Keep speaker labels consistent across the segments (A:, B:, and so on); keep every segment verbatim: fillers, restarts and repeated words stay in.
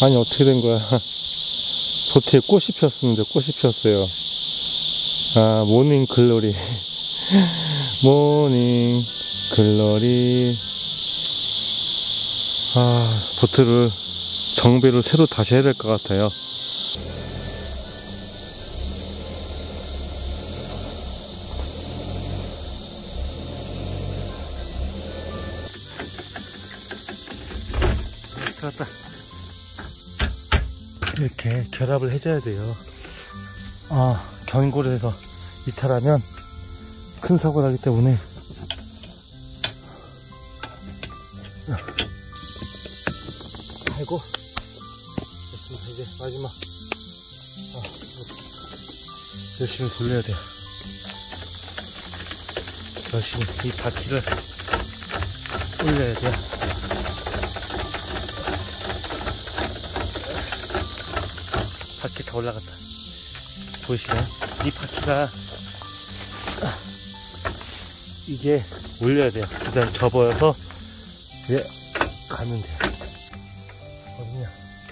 A: 아니 어떻게 된 거야. 보트에 꽃이 피었습니다. 꽃이 피었어요. 아, 모닝 글로리. 모닝 글로리. 아, 보트를 정비를 새로 다시 해야 될 것 같아요. 들었다. 이렇게 결합을 해줘야 돼요. 아, 경고로에서 이탈하면 큰 사고 나기 때문에. 아이고, 됐습니다. 이제 마지막. 아, 열심히 돌려야 돼요. 열심히 이 바퀴를 올려야 돼요. 바퀴 다 올라갔다. 보이시나요? 이 바퀴가 이게 올려야 돼요. 그 다음 접어서 이제 가면 돼요. 어디냐?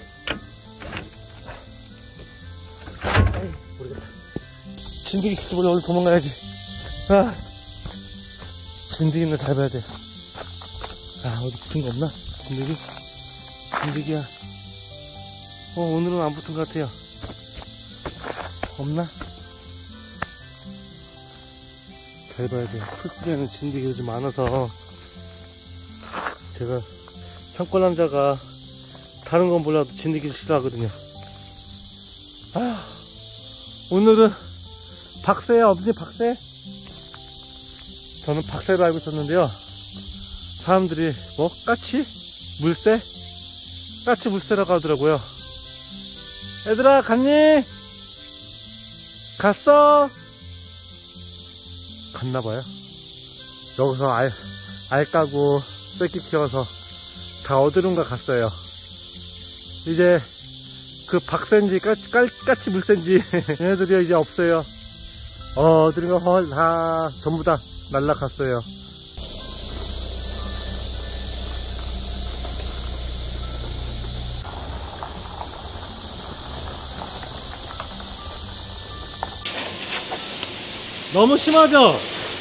A: 아이, 모르겠다. 진드기 집으로 오늘 도망가야지. 아, 진드기는 잘 봐야 돼. 아, 어디 붙은 거 없나? 진드기? 진드기야. 어, 오늘은 안 붙은 것 같아요. 없나? 잘 봐야 돼요. 풀숲에는 진드기가 좀 많아서. 제가 산골남자가 다른 건 몰라도 진드기를 싫어하거든요. 아, 오늘은 박새야. 없니 박새? 저는 박새로 알고 있었는데요. 사람들이 뭐 까치? 물새? 까치 물새라고 하더라고요. 얘들아, 갔니? 갔어? 갔나봐요. 여기서 알, 알 까고 새끼 키워서 다 어디론가 갔어요. 이제 그 박새인지 까치, 까치 물새인지 얘네들이 이제 없어요. 어, 어디론가 헐, 다 전부 다 날라갔어요. 너무 심하죠?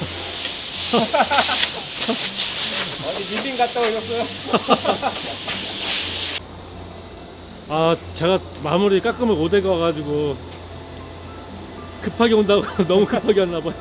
B: 어디 리빙 갔다 오셨어요?
A: 아, 제가 마무리 깎으면 오대가 와가지고 급하게 온다고 너무 급하게 왔나봐요.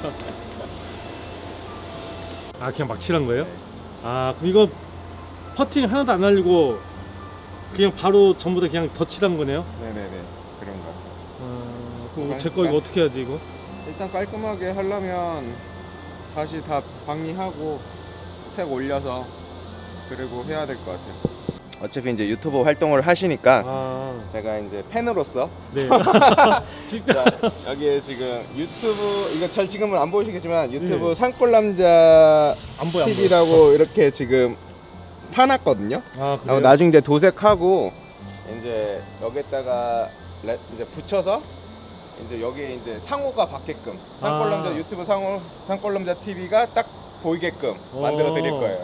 A: 아, 그냥 막 칠한 거예요? 아, 그럼 이거 퍼팅 하나도 안 날리고 그냥 바로 전부 다 그냥 더 칠한 거네요?
B: 네네네, 그런 것 같아요.
A: 아, 그럼 제 거 이거 어떻게 해야지 이거?
B: 일단 깔끔하게 하려면 다시 다 방리하고 색 올려서 그리고 해야 될 것 같아요. 어차피 이제 유튜브 활동을 하시니까 아, 제가 이제 팬으로서 네. 자, 여기에 지금 유튜브 이거 잘 지금은 안 보이시겠지만 유튜브 네. 산골남자 안 보여, 티비라고 안 보여. 이렇게 지금 파놨거든요. 아, 그래요? 나중에 이제 도색하고 이제 여기다가 이제 붙여서 이제 여기에 이제 상호가 받게끔 산골남자 아. 유튜브 상호 산골남자 티비가 딱 보이게끔 만들어 드릴 거예요.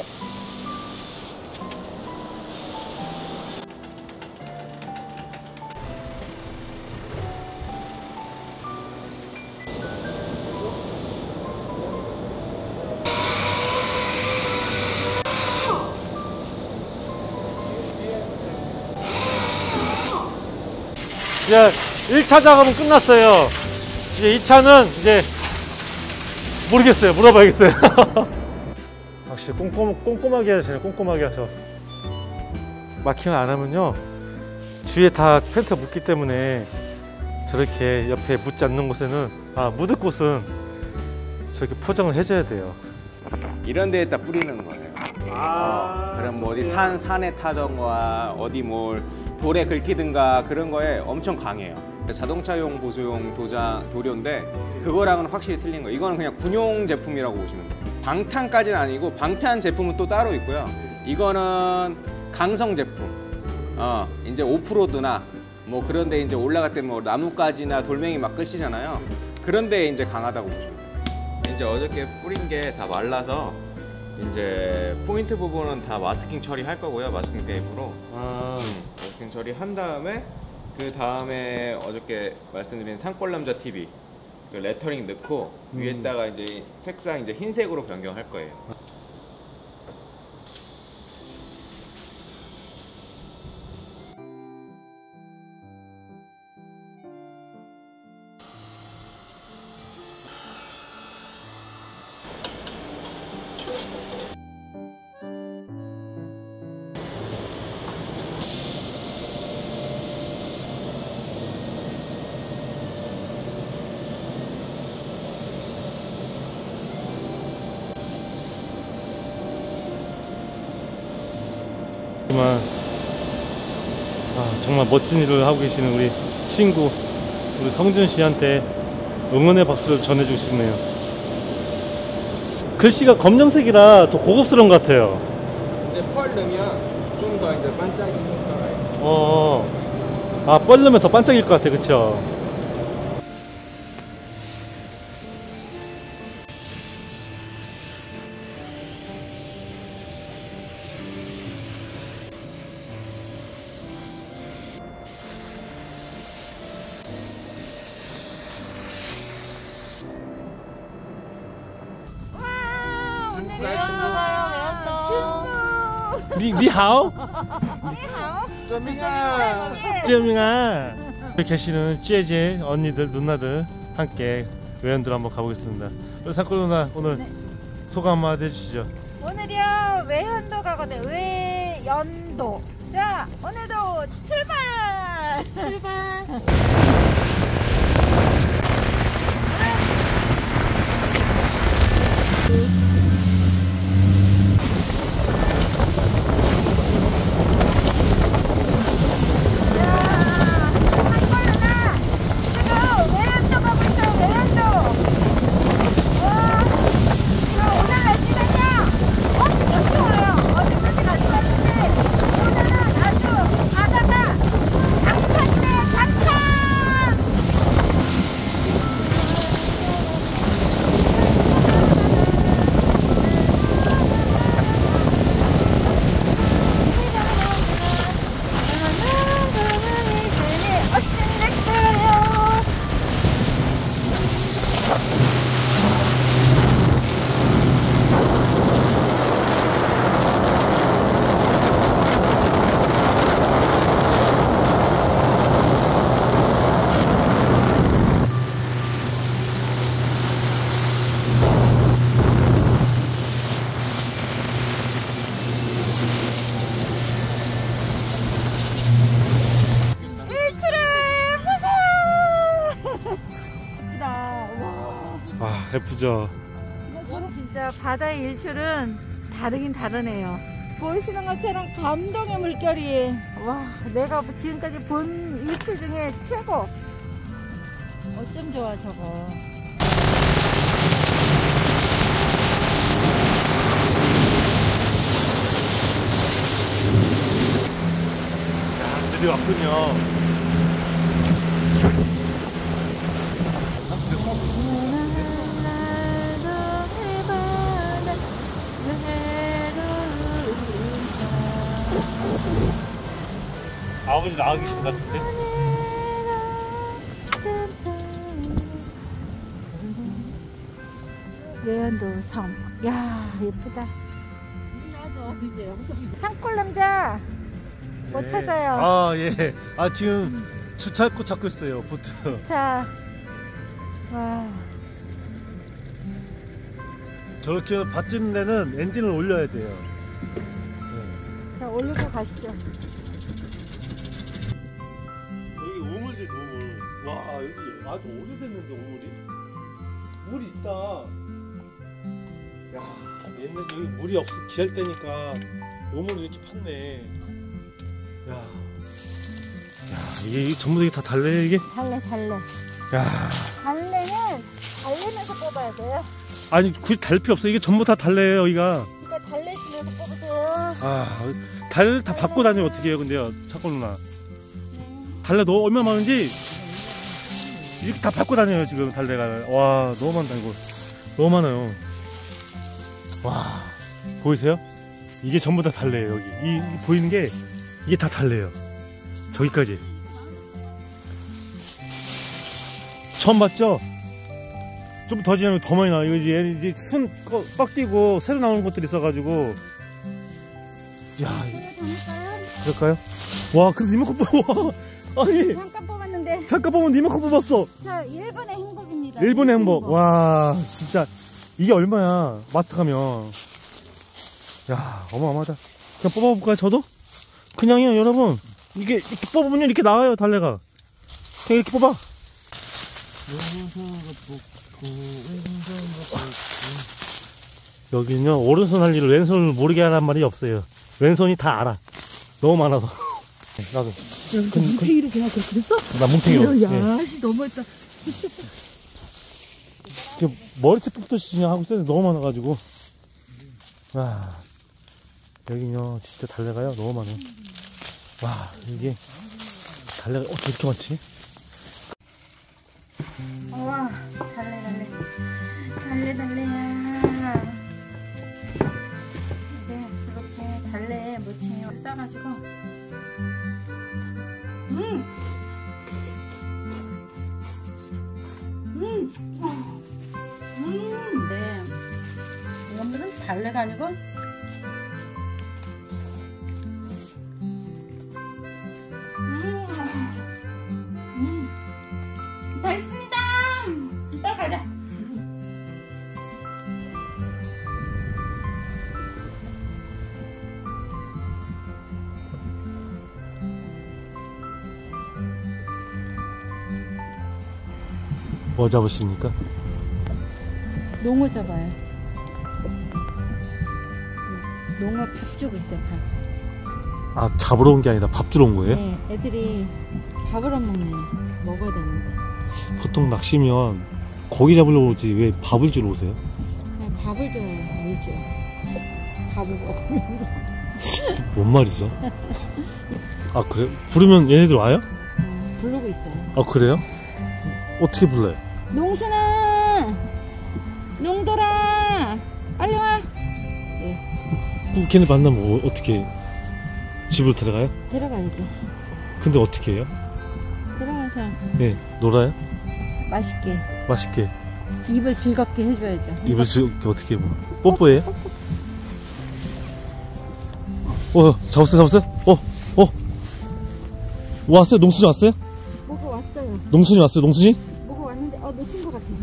A: 이제 일 차 작업은 끝났어요. 이제 이 차는 이제 모르겠어요. 물어봐야겠어요. 확실히 꼼꼼, 꼼꼼하게 하시네. 꼼꼼하게 하셔. 마킹을 안 하면요, 주위에 다 펜트가 묻기 때문에 저렇게 옆에 묻지 않는 곳에는, 아, 묻을 곳은 저렇게 포장을 해줘야 돼요.
B: 이런 데에 딱 뿌리는 거예요. 아, 어, 그럼 뭐 어디 산, 산에 타던가 어디 뭘 돌에 긁히든가 그런 거에 엄청 강해요. 자동차용 보수용 도자, 도료인데 그거랑은 확실히 틀린 거예요. 이거는 그냥 군용 제품이라고 보시면 돼요. 방탄까지는 아니고, 방탄 제품은 또 따로 있고요. 이거는 강성 제품. 어, 이제 오프로드나 뭐 그런데 이제 올라갈 때 뭐 나뭇가지나 돌멩이 막 끌시잖아요. 그런데 이제 강하다고 보시면 돼요. 이제 어저께 뿌린 게 다 말라서 이제 포인트 부분은 다 마스킹 처리할 거고요. 마스킹 테이프로.
A: 아,
B: 음, 마스킹 처리한 다음에 그 다음에 어저께 말씀드린 산골남자 티비 그 레터링 넣고
A: 음.
B: 위에다가 이제 색상 이제 흰색으로 변경할 거예요.
A: 정말 아, 정말 멋진 일을 하고 계시는 우리 친구 우리 성준 씨한테 응원의 박수를 전해주고 싶네요. 글씨가 검정색이라 더 고급스러운 것 같아요.
B: 이제 펄 넣으면 좀 더 이제 반짝이는 효과가 있어요.
A: 어, 아, 뻘 넣으면 더 반짝일 것 같아, 그쵸? 니, 니하오? 쩌밍아. 여기 계시는 째제 언니들, 누나들 함께 외연도로 한번 가보겠습니다. 우리 산골 누나 오늘
C: 네.
A: 소감 한마디 해주시죠.
C: 오늘이요 외연도 가거든. 외연도. 자 오늘도 출발. 출발.
A: 아, 예쁘죠?
C: 진짜 바다의 일출은 다르긴 다르네요. 보시는 것처럼 감동의 물결이 와 내가 지금까지 본 일출 중에 최고. 어쩜 좋아 저거.
A: 자, 드디어 왔군요. 아버지 나와 계신 것 같은데?
C: 외연도 섬. 야 예쁘다. 산골남자 못
A: 네.
C: 찾아요.
A: 아, 예. 아, 지금 주차구 찾고 있어요, 보트.
C: 자, 와.
A: 저렇게 밭 짓는 데는 엔진을 올려야 돼요. 네.
C: 자 올리고 가시죠.
A: 여기 우물지, 우물. 와, 여기 아주 오래됐는데, 우물이? 물이 있다. 야, 옛날 여기 물이 없어, 기할 때니까 우물을 이렇게 팠네. 야. 야, 이게, 이게 전부 다 달래, 이게?
C: 달래 달래.
A: 야.
C: 달래는 달래면서 뽑아야 돼요.
A: 아니, 굳이 달 필요 없어. 이게 전부 다 달래예요, 여기가.
C: 그러니까 달래시면서 뽑으세요.
A: 아, 달 다 받고 다니면 어떻게 해요, 근데요, 차골 누나. 달래 너 얼마나 많은지 이렇게 다 받고 다녀요 지금 달래가. 와, 너무 많다 이거. 너무 많아요. 와, 보이세요? 이게 전부 다 달래요. 여기 이, 이 보이는 게 이게 다 달래요. 저기까지. 처음 봤죠? 좀 더 지나면 더 많이 나와요. 이거 얘 이제 순 꺾이고 새로 나오는 것들이 있어가지고. 야, 그럴까요? 와, 근데 이만큼 뽑아. 아니,
C: 잠깐 뽑았는데.
A: 잠깐 뽑았는데 이만큼 뽑았어.
C: 자, 일본의 행복입니다.
A: 일본의 행복. 와, 진짜 이게 얼마야? 마트 가면. 야, 어마어마하다. 그냥 뽑아볼까요, 저도? 그냥요, 여러분. 이게 이렇게 뽑으면 이렇게 나와요, 달래가. 그냥 이렇게 뽑아. 여기는요, 오른손 할 일을 왼손을 모르게 하란 말이 없어요. 왼손이 다 알아. 너무 많아서. 나도.
C: 뭉탱이로 그냥 그렇게 됐어?
A: 나 뭉탱이로.
C: 야,
A: 네.
C: 씨, 너무했다.
A: 지금 머리채 뽑듯이 그냥 하고 있었는데 너무 많아가지고. 와, 여기는요, 진짜 달래가요, 너무 많아요. 와, 이게 달래가 어떻게 이렇게 많지?
C: 와, 달래, 달래. 달래, 달래야. 이제 이렇게 달래 무침을 싸가지고. 음! 음! 음! 네. 이건 무슨 달래가 아니고 음! 음! 다 있습니다! 빨리 가자!
A: 뭐 잡으십니까?
C: 농어 잡아요. 농어 밥 주고 있어요, 밥.
A: 아, 잡으러 온 게 아니라 밥 주러 온 거예요?
C: 네, 애들이 밥을 안 먹네. 먹어야 되는데.
A: 보통 낚시면 고기 잡으려고 오지 왜 밥을 주러 오세요?
C: 그냥 밥을 줘요, 물 줘. 밥을 먹으면서.
A: 뭔 말이죠? 아, 그래요? 부르면 얘네들 와요?
C: 어, 부르고 있어요.
A: 아, 그래요? 어떻게 불러요?
C: 농순아! 농돌아! 빨리 와! 네,
A: 그럼 걔네 만나면 어, 어떻게 집으로 데려가요?
C: 데려가야죠.
A: 근데 어떻게 해요?
C: 데려가서
A: 네, 놀아요?
C: 맛있게,
A: 맛있게.
C: 입을 즐겁게 해줘야죠.
A: 입을 지금 어떻게 뭐 뽀뽀해요? 어, 잡았어요, 잡았어요? 어, 어. 왔어요? 농순이 왔어요?
C: 뭐가 왔어요.
A: 농순이 왔어요, 농순이?
C: 뭐가 왔는데, 어, 놓친 것 같아.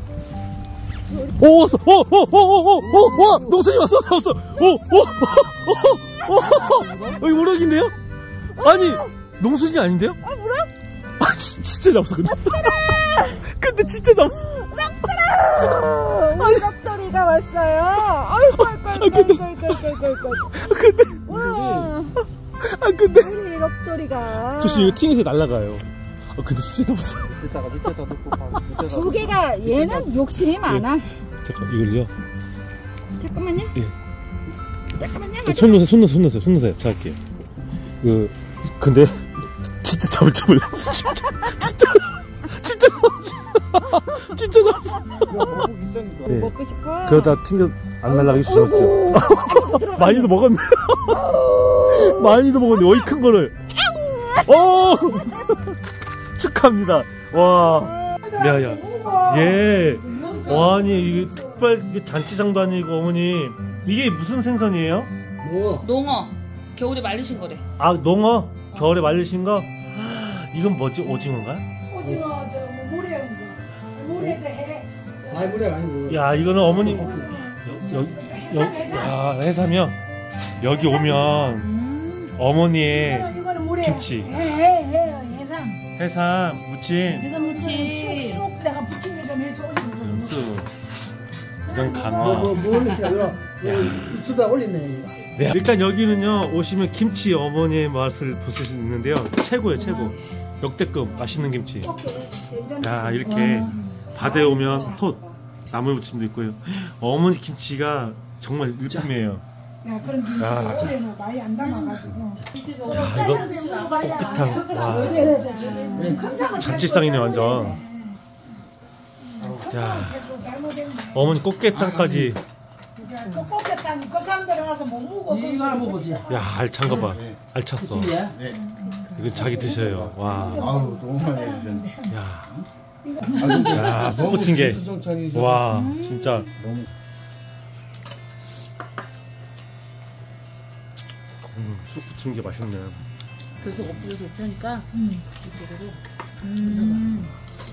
A: 오, 왔어! 오, 오, 오, 오, 오, 오, 와! 농순이 왔어! 잡았어! 오, 오, 오, 오, 오, 여기 우럭인데요? 아니, 농순이 아닌데요?
C: 아, 뭐라?
A: 아, 지, 진짜 잡았어, 근데. 근데 진짜 잡았어.
C: 우리 럭돌이가 왔어요. 아이고, 아이고, 아이고, 아이고, 아이고, 아이고, 아이고.
A: 근데,
C: 와,
A: 아, 근데.
C: 우리 럭돌이가.
A: 조심, 이거 팅에서 날아가요. 아, 근데 진짜 잡았어.
D: 밑에다가 밑에다 놓고 봐. 밑에다
C: 두 개가, 얘는 욕심이 많아.
A: 잠깐, 이걸요?
C: 잠깐만요.
A: 예.
C: 잠깐만요.
A: 손 놓으세요, 손 놓으세요, 손 놓으세요, 손 놓으세요. 제가 할게요. 그, 근데, 진짜 잡을 줄 몰랐어. 진짜, 진짜, 진짜 잡았어. 진짜 잡았어.
D: 거북 있다니까.
A: 네.
C: 먹고 싶어.
A: 그러다 튕겨, 안 날아가게 주셨죠. 많이도 먹었네. 많이도 먹었네, 어이 큰 거를. 오! 축하합니다. 와. 야, 야. 예. 와, 아니, 이게 특별 잔치상도 아니고, 어머니. 이게 무슨 생선이에요?
D: 뭐?
E: 농어 겨울에 말리신 거래.
A: 아, 농어? 겨울에 말리신 거? 이건 뭐지? 오징어인가요?
F: 오징어 저 모래 온 거. 모래 저 해.
D: 아니 물에 아니고.
A: 야, 이거는 어머니. 여, 여, 여, 야, 해삼이요? 여기 오면
E: 음.
A: 어머니의
F: 이거는 이거는 모래.
A: 김치.
F: 해해해 해상.
A: 해삼, 무침,
E: 해산무치.
F: 쑥쑥 내가 부침개 좀 해서 올리는 거.
A: 쑥. 이건
D: 뭐
A: 강화.
D: 뭐 뭐 올리시냐고요? 유튜브에 올리네.
A: 네, 일단 여기는요 오시면 김치 어머니의 맛을 보실 수 있는데요 최고예요 최고. 역대급 맛있는 김치. 야, 이렇게 바다에 오면 톳 나물 무침도 있고요. 어머니 김치가 정말 일품이에요.
F: 야 그럼
A: 야.
F: 올해는 많이 안 담아가지고.
A: 아, 이거 꽃게탕. 와, 잔치상이네 완전. 야, 어머니 꽃게탕까지.
F: 그 꽃게탕 고상 가서 못 먹어.
D: 이거 하나 먹어보세요.
A: 야, 알찬 거 봐. 알찼어.
D: 네.
A: 이거 자기 드셔요. 와.
G: 아우 너무 많이 해주셨네.
A: 야. 야, 속 붙인 게. 와, 진짜. 음, 쑥 붙인 게 맛있네.
E: 그래서 엎드려서 있으니까 이쪽으로.
C: 음.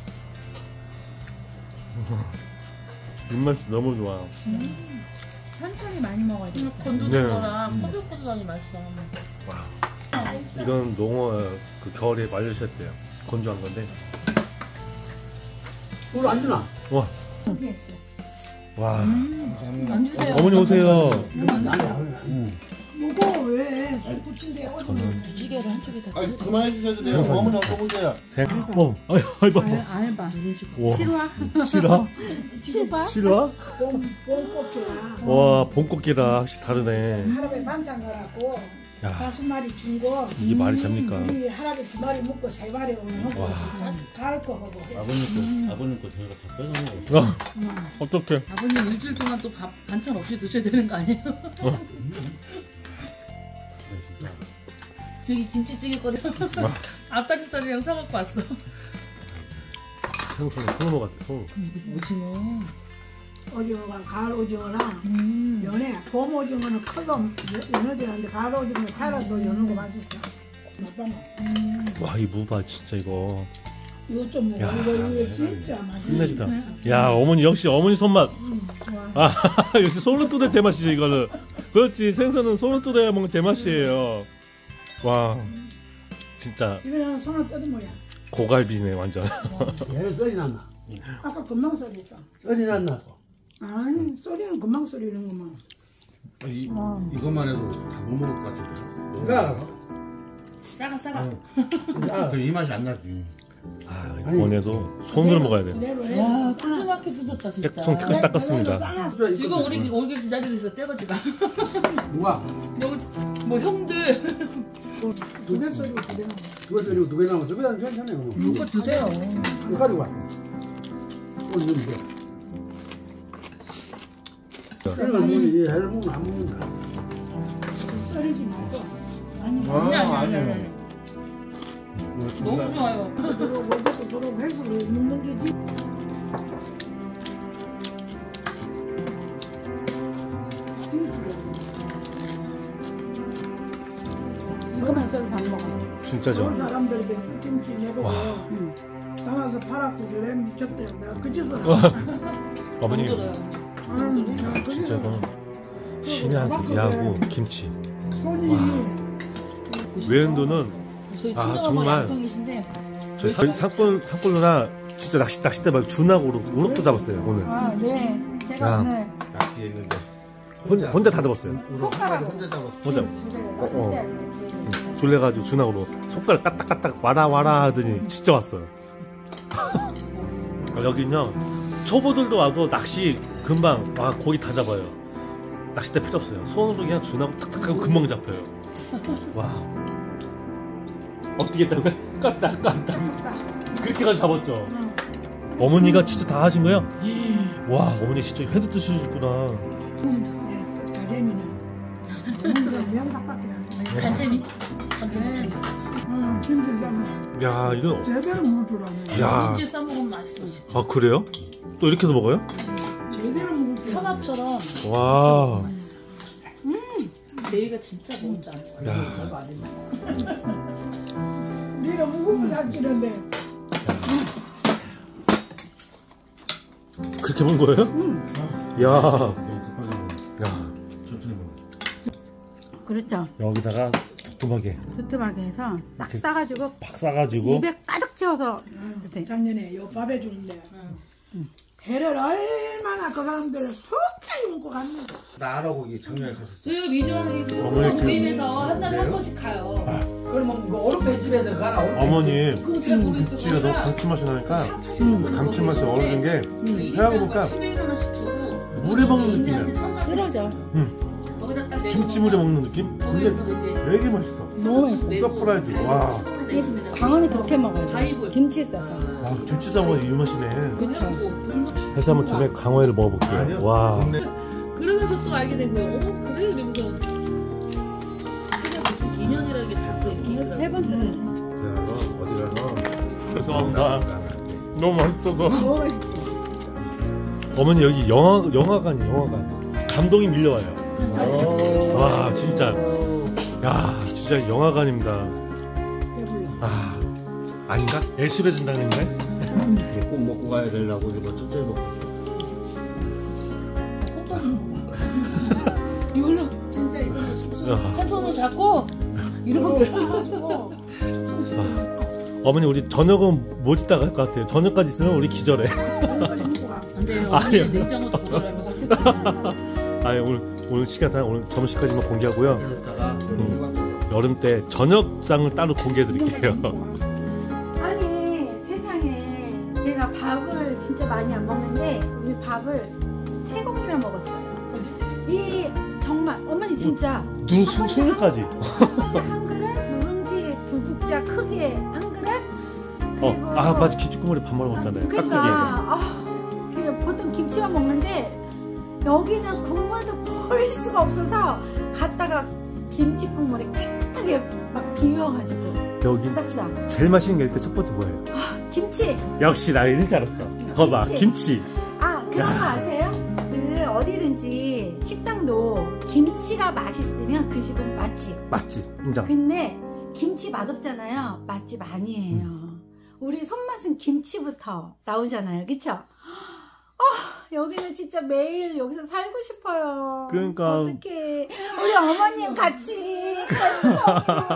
A: 입맛이 너무 좋아.
C: 천천히 많이 먹어야 돼.
E: 건조된
A: 네.
E: 거랑 꼬들꼬들하니 맛있어.
A: 와. 이건 농어 그 겨울에 말려주셔야 돼요. 건조한 건데.
D: 이거 안 주나?
A: 와. 와.
E: 안 주세요.
A: 어머니 오세요.
F: 먹어 왜? 술 붙인데 어디?
E: 찌개를 한쪽에다.
G: 아 그만해 주셔도 돼요. 어머니 한번 보세요.
A: 생. 어. 아유, 아유, 봐.
C: 안 해봐.
A: 와.
C: 싫어?
A: 싫어?
C: 싫어?
A: 싫어?
F: 뽕뽕꽃이라
A: 와, 봄꽃기라 확실히 다르네.
F: 할아버지 반찬 가라고
A: 야,
F: 다섯 마리 준 거.
A: 이게 말이 됩니까?
F: 우리 할아버지 두 마리 먹고 세 마리 오늘 하고 갈거 하고.
G: 아버님 거 아버님 거 저희가 다 뺏어 먹었어요.
A: 어, 어떡해.
E: 아버님 일주일 동안 또 밥 반찬 없이 드셔야 되는 거 아니에요? 여기 김치찌개 거리. 앞다리살이랑 사갖고 왔어.
A: 생선 손으로 같아, 손.
E: 이게 오징어.
F: 오징어가 가을 오징어랑 연해 봄 오징어는 커도 연어들한테 가을 오징어 자라도 연어 거 맛있어.
A: 와, 이 무바 진짜 이거.
F: 이거 좀 먹어.
A: 야,
F: 이거 이거 진짜 맛있어.
A: 끝내주다. 야, 어머니 역시 어머니 손맛. 아, 역시 손으로 뜯어 제 맛이죠 이거는. 그렇지, 생선은 손으로 뜯어야 먹는 제 맛이에요. 와, 진짜
F: 이거는 손을 뜯은 모양.
A: 고갈비네 완전.
D: 얘는 썰이 났나?
F: 아까 금방 썰었어.
D: 썰이 났나?
F: 아니 썰이는 금방 썰이는 거만.
G: 이 이것만 해도 다 못 먹을 것 같은데.
D: 그러니까
E: 싸가 싸가.
D: 아,
G: 그럼 이 맛이 안 나지.
A: 아, 이번에도 손으로 먹어야 돼.
F: 그대로 해.
E: 와, 푸짐하게 쓰셨다 진짜.
A: 손 깨끗이 닦았습니다.
E: 지금 우리 오게 기다리고 있어 떼거지가.
D: 누가?
E: 여기 뭐 형들
F: 두개 썰이고 두개 남아.
D: 누가 썰이고 누가 남았어? 그냥 괜찮아요. 뭐.
E: 이거 드세요.
D: 이거 가지고 와. 오늘 이거. 썰을 먹니? 해를 먹으면 안 먹는다.
F: 썰이지 말고.
E: 아니
G: 아,
E: 아니 아니
G: 아니에요.
E: 아니. 너무 좋아요.
F: 들어오고 어디도 들어오고 해서 먹는 게지.
C: 이거만 써도 밥 먹어.
A: 진짜죠.
F: 서울 사람들이 김치 내보고
A: 와.
F: 담아서 팔았고 그래 미쳤대요. 내가 그짓을
A: 어머니
E: 힘들어요.
A: 진짜 이거는 신의 한 수. 야구, 김치.
F: 손이
A: 외연도는
E: 저희
A: 아,
E: 친정어머
A: 정말.
E: 양평이신데
A: 저희 사- 산골 산골 누나 진짜 낚시 낚싯대 막 준하고 우럭, 우럭도 잡았어요 오늘.
F: 아, 네. 제가
A: 야.
F: 오늘
G: 낚시에 있는데
A: 혼자 혼자 다 잡았어요.
G: 우럭 혼자 잡았어.
A: 혼자
F: 어,
A: 어. 줄래가지고 준하고로 손가락 까딱까딱 와라 와라 하더니 진짜 왔어요. 여기는요 초보들도 와도 낚시 금방 와 고기 다 잡아요. 낚싯대 필요 없어요. 손으로 그냥 준하고 탁탁하고 금방 잡혀요. 와 어떻게 했다고요? 깠다 깠다 그렇게 가서 잡았죠. 어머니가 진짜 다 하신 거예요? 와 어머니 진짜 회도 드시구나.
F: 네, 가재미는 그런 명답밖에 안 돼.
E: 간재미. 간재미.
F: 응, 김치 싸면
A: 야 이거
F: 제대로 먹을 줄 아네.
A: 야.
E: 김치 싸 먹으면 맛있어. 진짜.
A: 아 그래요? 또 이렇게도 먹어요?
F: 제대로 먹을 줄 아네.
E: 삼합처럼
A: 와.
E: 내가 진짜 먹을 줄 알아.
A: 야.
F: 우리가 무거워 살찌는데
A: 그렇게 먹은 거예요? 야.
G: 너무 급하게 먹어.
A: 야.
G: 천천히 먹어.
C: 그렇죠.
A: 여기다가 두툼하게
C: 두툼하게 해서 딱
A: 이렇게
C: 싸가지고
A: 팍 싸가지고
C: 입에 가득 채워서 이렇게.
F: 작년에 요 밥 해주는데 회를 얼마나 그 사람들 속하게 먹고 갔는데
G: 나라 거기 작년에 갔었어.
E: 저희가 미주왕이 그
A: 어머니 그-
E: 모임에서 한 달에 한 번씩 가요.
D: 그러면 그 오른배 집에서 가라. 오른배
A: 어머니
E: 그거 잘 모르겠어.
A: 씨가 너무 감칠맛이 나니까
E: 음.
A: 감칠맛이 어우러진 게 회하고 보니까
E: 십일 원 원씩 주고
A: 물에 먹는 느낌이야.
C: 쓰러져.
E: 거기다 딱 내고
A: 김치물에 먹는 느낌? 근데
E: 거기서 이제
A: 되게 맛있어.
C: 너무 맛있어.
A: 서프라이즈. 와.
C: 강원이 그렇게 먹어요.
E: 바이블.
C: 김치 싸서.
A: 와 김치 싸먹어 이 맛이네.
C: 그쵸.
A: 해서 한번 집에 강어회를 먹어볼게요.
G: 아니요.
A: 와.
G: 동네
E: 그러면서 또 보고 알게 된 거예요. 어 그래 이러면서 인연이라는 게 다 또 이렇게 있더라고요.
C: 세 번째.
G: 야, 너 어디 가서?
A: 죄송합니다. 너무 맛있어서.
C: 너무 맛있지.
A: 어머니 여기 영화 영화관이 영화관. 감동이 밀려와요. 와 진짜. 야 진짜 영화관입니다. 아 아닌가? 예술의 전당인가요?
G: 꼭 먹고 가야 되려고 이거 첫째 먹고.
F: 이걸로 진짜 이걸로 숙소
E: 한 손으로 잡고 이러고
F: 가지고
A: 어머니 우리 저녁은 못 있다 갈 것 같아요. 저녁까지 있으면 우리 기절해.
E: 안 돼요.
A: 아니요.
E: 어머니 냉장고도 보관하고
A: 아니 오늘 오늘 시간상 오늘 점심까지만 공개하고요.
G: 이따가
A: 음, 여름 때 저녁상을 따로 공개해드릴게요.
H: 아니 세상에 제가 밥을 진짜 많이 안 먹는데 우리 밥을 세 공기나 먹었어요. 이 정말 어머니 진짜
A: 눈 수- 수능까지.
H: 한 번째 한 그릇 누룽지 두 국자 크게 한 그릇
A: 어,
H: 그리고
A: 아 맞아 기축국물에 밥 말아 먹었잖아요.
H: 그러니까 아, 그 보통 김치만 먹는데 여기는 국물도 버릴 수가 없어서 갔다가 김치 국물에 깨끗하게 막 비벼가지고
A: 여기
H: 싹싹
A: 제일 맛있는 게 일단 첫 번째 뭐예요?
H: 아 김치
A: 역시 나 이럴 줄 알았어. 거봐
H: 김치.
A: 김치.
H: 아 그런 거 아세요? 그 어디든지 식당도 김치가 맛있으면 그 집은 맛집.
A: 맞지 인정.
H: 근데 김치 맛없잖아요. 맛집 아니에요.
A: 음.
H: 우리 손맛은 김치부터 나오잖아요. 그쵸? 아 여기는 진짜 매일 여기서 살고 싶어요.
A: 그러니까.
H: 어떡해. 우리 어머님 같이 갈 수가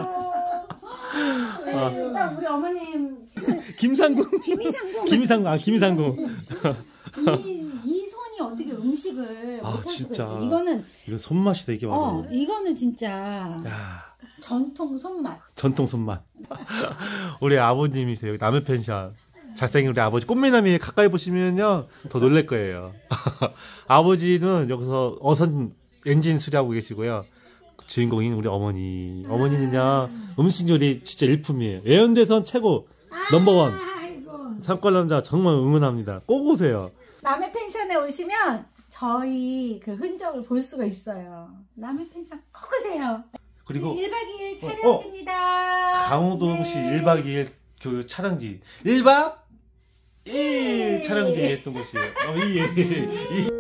H: 없고. 네, 일단 우리 어머님
A: 김상궁.
H: 김이상궁
A: 김이상궁 아 김이상궁.
H: 이, 이 손이 어떻게 음식을
A: 아,
H: 못할 수가
A: 진짜.
H: 있어. 이거는
A: 이거 손맛이다 이게 바로.
H: 어 이거는 진짜
A: 야
H: 전통 손맛.
A: 전통 손맛. 우리 아버님이세요. 여기 남해 펜션. 잘생긴 우리 아버지 꽃미남이 가까이 보시면요 더 놀랄 거예요. 아버지는 여기서 어선 엔진 수리하고 계시고요. 그 주인공인 우리 어머니. 어머니는요 음식 요리 진짜 일품이에요. 예언대선 최고 넘버원.
F: 아이고
A: 상권남자 정말 응원합니다. 꼭 오세요.
H: 남해 펜션에 오시면 저희 그 흔적을 볼 수가 있어요. 남해 펜션 꼭 오세요.
A: 그리고
H: 일 박 이 일
A: 어,
H: 촬영입니다.
A: 강호동시
H: 네.
A: 일 박 이 일 그 촬영지 일 박 이 일
H: 네.
A: 촬영지 했던 곳이에요. 어, 이, 이, 이.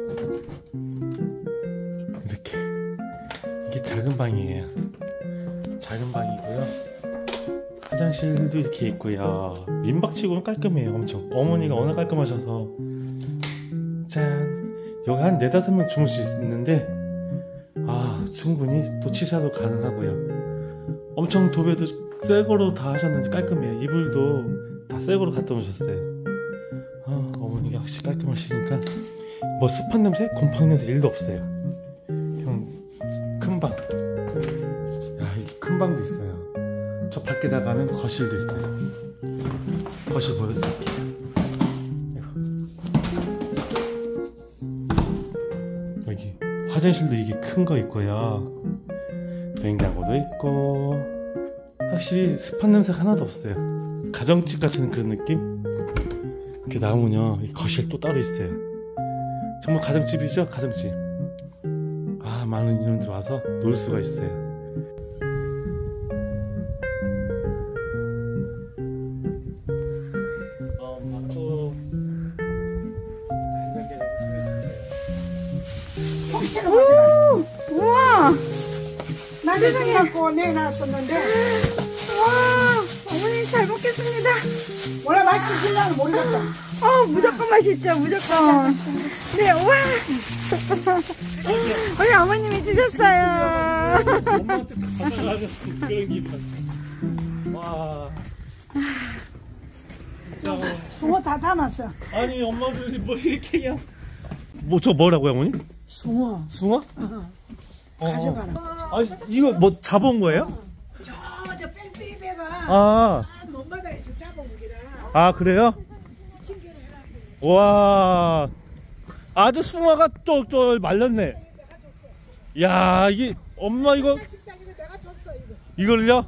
A: 이렇게 이게 작은 방이에요. 작은 방이고요. 화장실도 이렇게 있고요. 민박치고는 깔끔해요. 엄청. 어머니가 워낙 깔끔하셔서 짠 여기 한 네다섯 명 주무실 수 있는데 아 충분히 또 취사도 가능하고요. 엄청 도배도 새거로 다 하셨는데 깔끔해요. 이불도 다 새거로 갖다 놓으셨어요. 아, 어머니가 확실히 깔끔하시니까 뭐 습한 냄새, 곰팡이 냄새 일도 없어요. 그냥 큰 방. 야, 이 큰 방도 있어요. 저 밖에 나가면 거실도 있어요. 거실 보여드릴게요. 여기 화장실도 이게 큰 거 있고요. 냉장고도 있고 확실히 습한 냄새가 하나도 없어요. 가정집 같은 그런 느낌? 이렇게 나오면요 이 거실 또 따로 있어요. 정말 가정집이죠. 가정집. 아 많은 인원들 와서 놀 수가 있어요. 어, 밥도
F: 우와 나도 좀 갖고 내놨었는데
H: 와 어머님 잘 먹겠습니다.
F: 원래 맛있을려는 모르겠다.
H: 어 무조건 맛있죠 무조건. 네 와. 우리 어머님이 주셨어요.
A: 엄마한테 다 받아가지고 그런 기분. 와. 진짜
F: 숭어 다 담았어.
A: 아니 엄마들 뭐 이렇게 그냥 뭐 저 뭐라고요 어머니?
F: 숭어
A: 숭어?
F: 어,
A: 어.
F: 가져가라.
A: 아니 이거 뭐 잡아온 거예요?
F: 저저 뺑뺑이 배가
A: 아,
F: 먼바다에서 잡아온 기라
A: 아 그래요?
F: 징계를 해라.
A: 와 아주 숭어가 쫄쫄 말렸네. 야 이게 엄마 이거
F: 식당 이거 내가 줬어 이거.
A: 이걸요?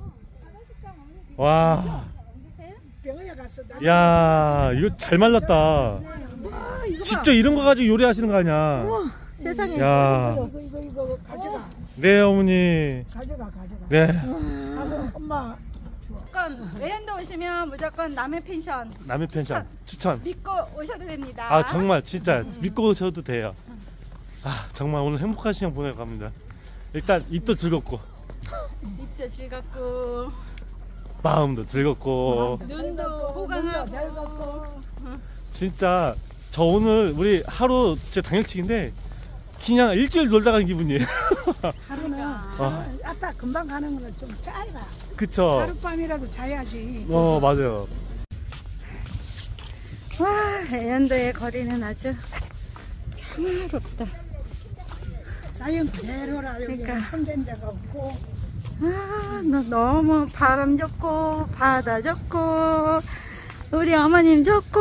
A: 와,
F: 병원에 갔어. 나
A: 야 이거 잘 말랐다. 직접 이런 거 가지고 요리하시는 거 아니야?
H: 세상에.
A: 야.
F: 이거 이거 이거 가져가.
A: 네, 어머니.
F: 가져가 가져가.
A: 네.
F: 가서 엄마
H: 무조건 외랜드 오시면 무조건 남해 펜션
A: 남의 펜션 추천.
H: 믿고 오셔도 됩니다.
A: 아, 정말 진짜 믿고 오셔도 돼요. 아, 정말 오늘 행복한 시간 보내고 갑니다. 일단 입도 즐겁고
H: 입도 즐겁고
A: 마음도 즐겁고
H: 눈도 호강하고 잘 걷고.
A: 진짜 저 오늘 우리 하루 제 당일치기인데 그냥 일주일 놀다 간 기분이에요.
F: 하루는
A: 아.
F: 아따 금방 가는 거는 좀 짧아.
A: 그쵸?
F: 하룻밤이라도 자야지.
A: 어, 맞아요.
H: 와, 해안도의 거리는 아주 평화롭다.
F: 자연 그대로라. 여기
H: 그러니까.
F: 손댄 데가 없고.
H: 아, 너 너무 바람 좋고 바다 좋고 우리 어머님 좋고.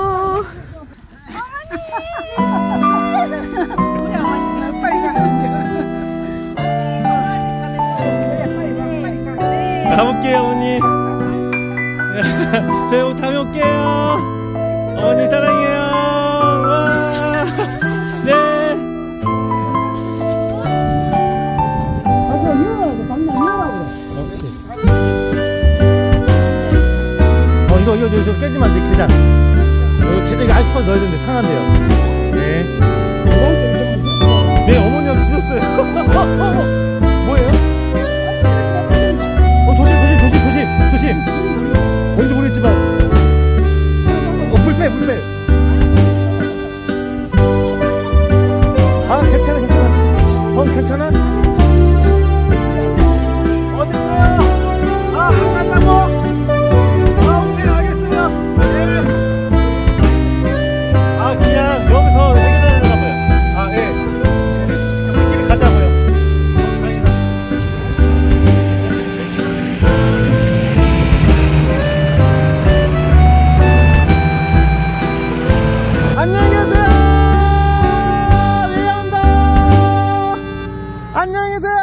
F: 우리 어머니 빨리 가는데.
A: 가볼게요, 어머니. 저희 오늘 다음에 올게요. 어머니 사랑해요. 와. 네.
F: 가서 이어가고 당장 이어가고.
A: 어, 이거, 이거, 이거, 이거 깨지면 안 돼, 게장. 이거 게장에 아이스팩 넣어야 되는데 상한대요. 네. 네, 어머니가 주셨어요. 뭐예요? 어, 조심, 조심, 조심, 조심, 조심. 뭔지 모르겠지만. 어, 물 빼, 물 빼. 아, 괜찮아, 괜찮아. 어, 괜찮아? 어딨어요? 아, 안 간다고? 아, 오케이, 알겠어요. 네. 아, 그냥 여기서 해결하려나 봐요. 아, 예. 우리끼리 가자고요. 안녕히 계세요. 미안다. 안녕히 계세요.